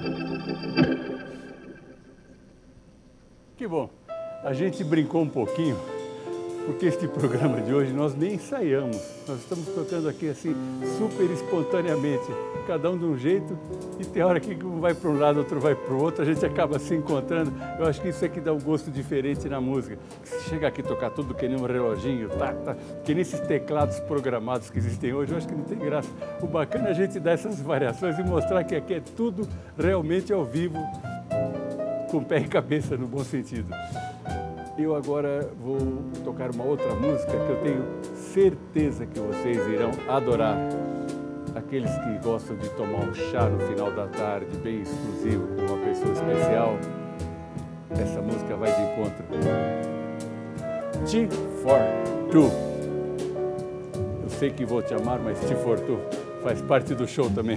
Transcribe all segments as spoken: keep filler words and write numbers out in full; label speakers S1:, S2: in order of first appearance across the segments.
S1: Que bom, a gente brincou um pouquinho, porque este programa de hoje nós nem ensaiamos, nós estamos tocando aqui assim, super espontaneamente, cada um de um jeito, e tem hora que um vai para um lado, outro vai para o outro, a gente acaba se encontrando. Eu acho que isso é que dá um gosto diferente na música. Se chegar aqui e tocar tudo que nem um reloginho, tá, tá, que nem esses teclados programados que existem hoje, eu acho que não tem graça. O bacana é a gente dar essas variações e mostrar que aqui é tudo realmente ao vivo, com pé e cabeça, no bom sentido. Eu agora vou tocar uma outra música que eu tenho certeza que vocês irão adorar. Aqueles que gostam de tomar um chá no final da tarde, bem exclusivo, com uma pessoa especial, essa música vai de encontro. T for Two. Eu sei que vou te amar, mas T for Two faz parte do show também.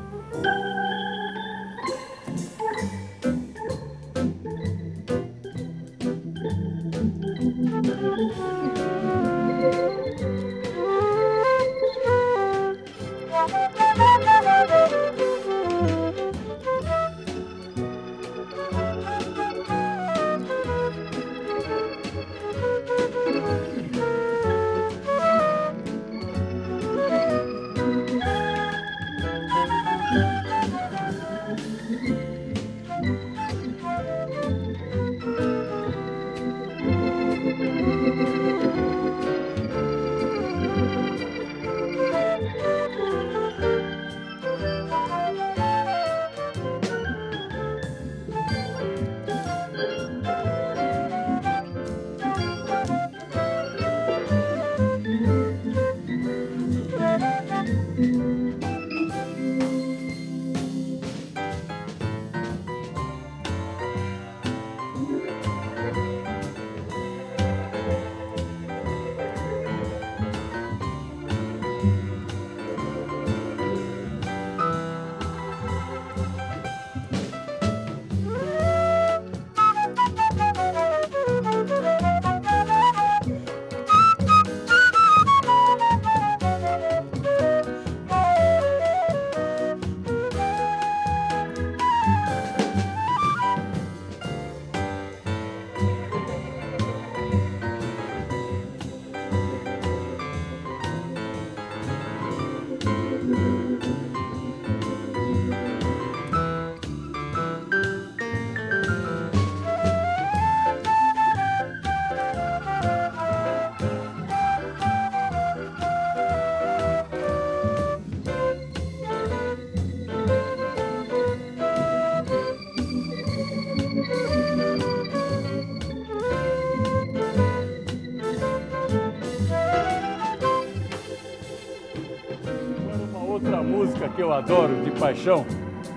S1: Que eu adoro de paixão,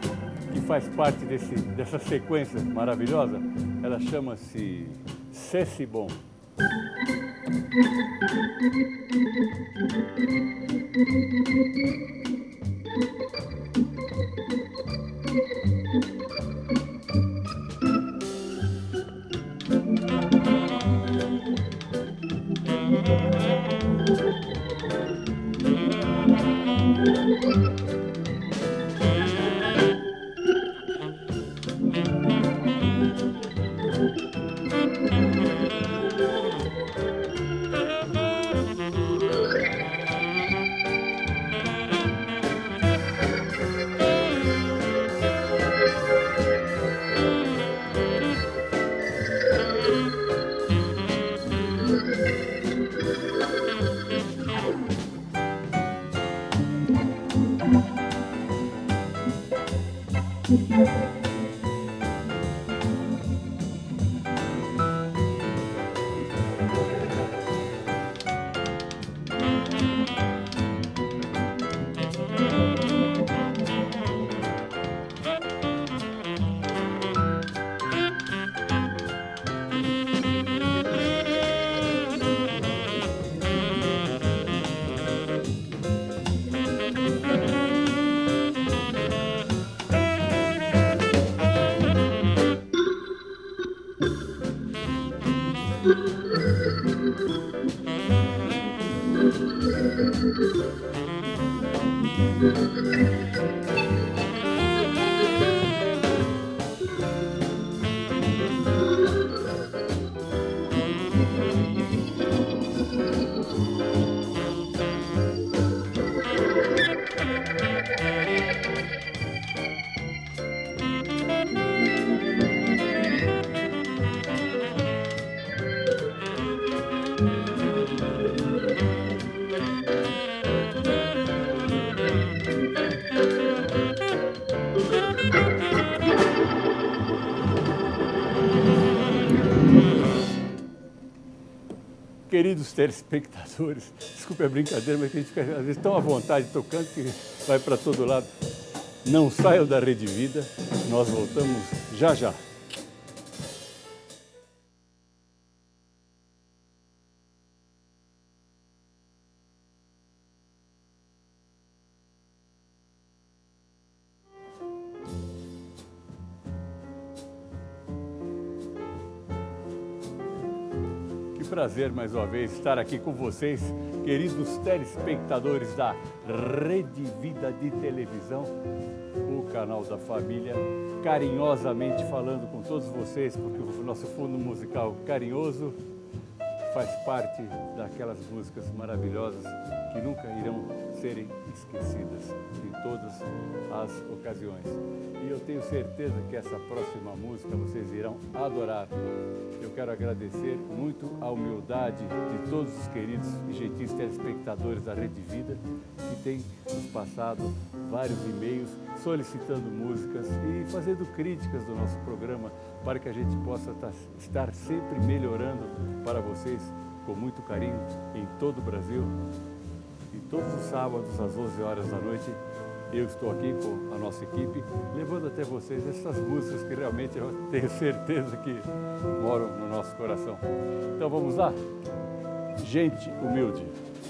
S1: que faz parte desse, dessa sequência maravilhosa, ela chama-se C'est Bon. queridos telespectadores, desculpe a brincadeira, mas a gente fica às vezes tão à vontade tocando que vai para todo lado. Não saiam da Rede Vida, nós voltamos já já. Prazer mais uma vez estar aqui com vocês, queridos telespectadores da Rede Vida de Televisão, o canal da família, carinhosamente falando com todos vocês, porque o nosso fundo musical carinhoso faz parte daquelas músicas maravilhosas que nunca irão serem esquecidas em todas as ocasiões. E eu tenho certeza que essa próxima música vocês irão adorar. Eu quero agradecer muito a humildade de todos os queridos e gentis telespectadores da Rede Vida que têm nos passado vários e-mails solicitando músicas e fazendo críticas do nosso programa para que a gente possa estar sempre melhorando para vocês com muito carinho em todo o Brasil. E todos os sábados às onze horas da noite eu estou aqui com a nossa equipe levando até vocês essas músicas que realmente eu tenho certeza que moram no nosso coração. Então vamos lá? Gente humilde.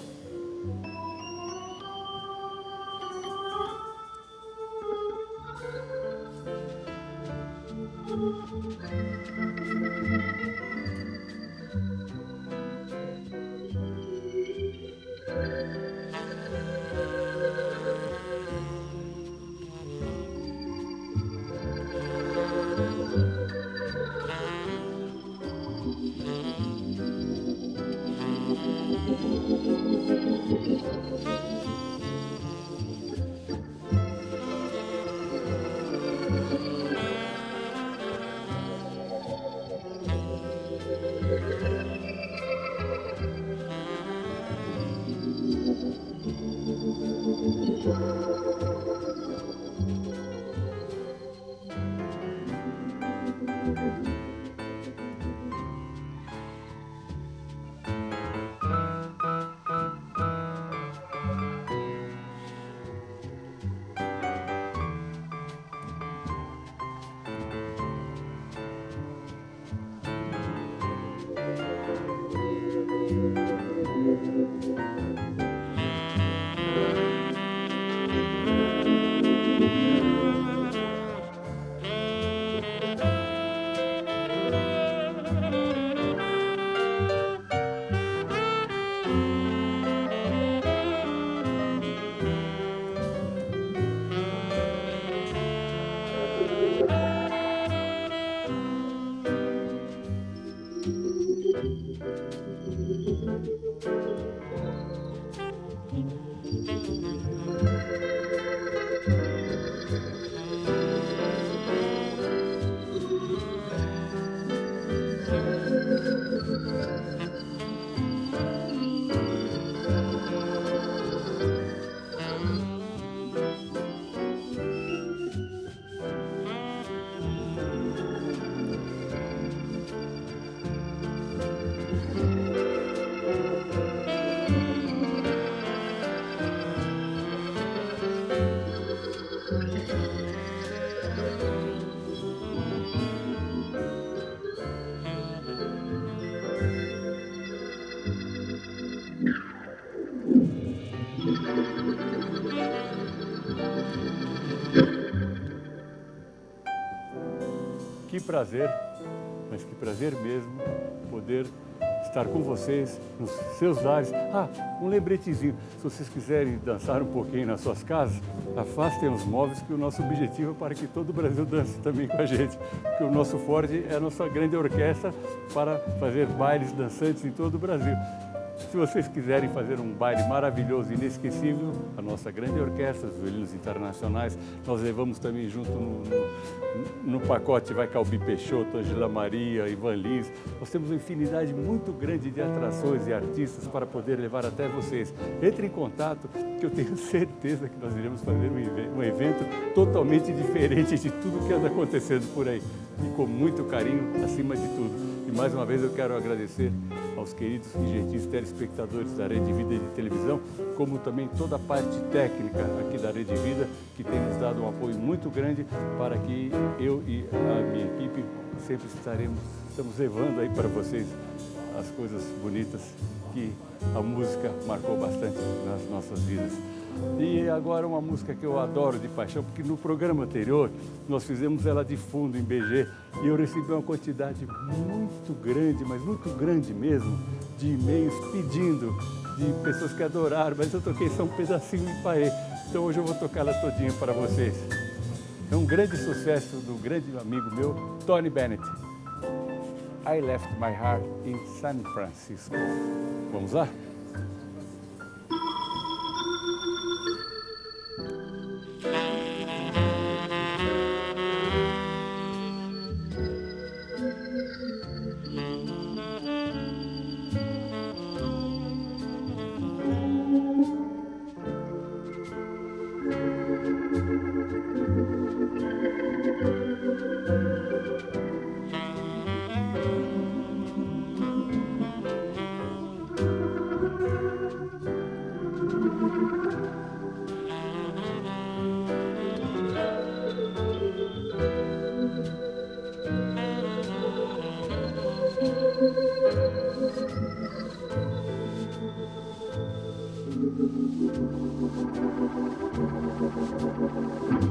S1: Que prazer, mas que prazer mesmo poder estar com vocês nos seus lares. Ah, um lembretezinho, se vocês quiserem dançar um pouquinho nas suas casas, afastem os móveis, que o nosso objetivo é para que todo o Brasil dance também com a gente, porque o nosso forte é a nossa grande orquestra para fazer bailes dançantes em todo o Brasil. Se vocês quiserem fazer um baile maravilhoso e inesquecível, a nossa grande orquestra, os Violinos Internacionais, nós levamos também junto no, no, no pacote vai Calbi Peixoto, Angela Maria, Ivan Lins. Nós temos uma infinidade muito grande de atrações e artistas para poder levar até vocês. Entre em contato, que eu tenho certeza que nós iremos fazer um evento totalmente diferente de tudo que anda acontecendo por aí. E com muito carinho, acima de tudo. E mais uma vez eu quero agradecer aos queridos e gentis telespectadores da Rede Vida de televisão, como também toda a parte técnica aqui da Rede Vida, que tem nos dado um apoio muito grande para que eu e a minha equipe sempre estaremos, estamos levando aí para vocês as coisas bonitas que a música marcou bastante nas nossas vidas. E agora uma música que eu adoro de paixão, porque no programa anterior nós fizemos ela de fundo em B G e eu recebi uma quantidade muito grande, mas muito grande mesmo, de e-mails pedindo, de pessoas que adoraram, mas eu toquei só um pedacinho e parei. Então hoje eu vou tocar ela todinha para vocês. É um grande sucesso do grande amigo meu, Tony Bennett. I left my heart in San Francisco. Vamos lá? Thank you.